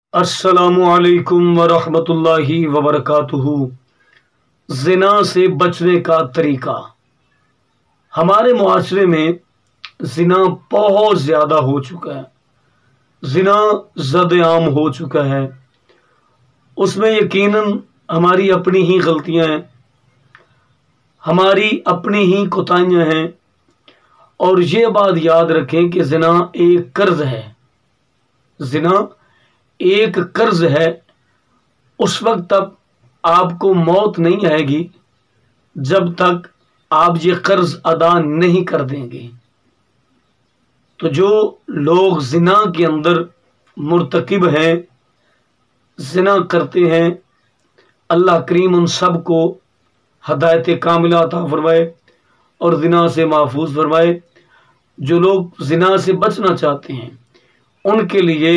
السلام علیکم ورحمۃ اللہ وبرکاتہ۔ زنا سے بچنے کا طریقہ۔ ہمارے معاشرے میں زنا بہت زیادہ ہو چکا ہے، زنا زد عام ہو چکا ہے۔ اس میں یقیناً ہماری اپنی ہی غلطیاں ہیں، ہماری اپنی ہی کوتاہیاں ہیں، اور یہ بات یاد رکھیں کہ زنا ایک قرض ہے۔ زنا ایک قرض ہے۔ اس وقت تک آپ کو موت نہیں آئے گی جب تک آپ یہ قرض ادا نہیں کر دیں گے۔ تو جو لوگ زنا کے اندر مرتکب ہیں، زنا کرتے ہیں، اللہ کریم ان سب کو ہدایت کاملہ عطا فرمائے اور زنا سے محفوظ فرمائے۔ جو لوگ زنا سے بچنا چاہتے ہیں ان کے لیے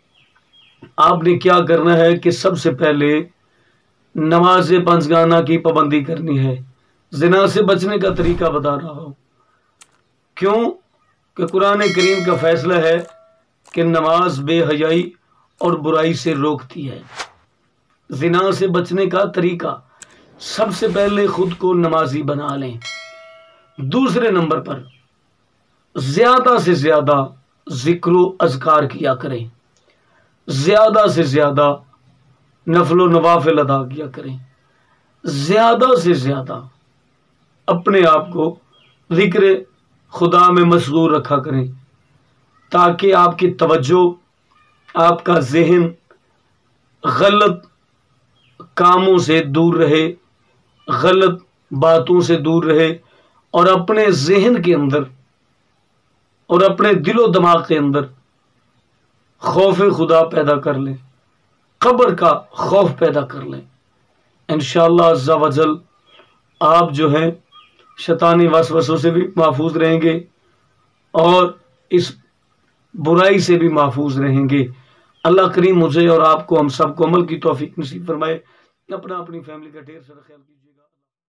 آپ نے کیا کرنا ہے کہ سب سے پہلے نماز پنجگانہ کی پابندی کرنی ہے۔ زنا سے بچنے کا طریقہ بتا رہا ہوں، کیوں کہ قرآن کریم کا فیصلہ ہے کہ نماز بے حیائی اور برائی سے روکتی ہے۔ زنا سے بچنے کا طریقہ، سب سے پہلے خود کو نمازی بنا لیں۔ دوسرے نمبر پر زیادہ سے زیادہ ذکر و اذکار کیا کریں، زیادہ سے زیادہ نفل و نوافل ادا کیا کریں، زیادہ سے زیادہ اپنے آپ کو ذکر خدا میں مشغول رکھا کریں، تاکہ آپ کی توجہ، آپ کا ذہن غلط کاموں سے دور رہے، غلط باتوں سے دور رہے، اور اپنے ذہن کے اندر اور اپنے دل و دماغ کے اندر خوف خدا پیدا کر لیں، قبر کا خوف پیدا کر لیں۔ انشاءاللہ عز و جل آپ جو ہیں شیطانی وسوسوں سے بھی محفوظ رہیں گے اور اس برائی سے بھی محفوظ رہیں گے۔ اللہ کریم مجھے اور آپ کو، ہم سب کو عمل کی توفیق نصیب فرمائے۔ اپنی فیملی کا ڈھیر سارا خیال کیجیے۔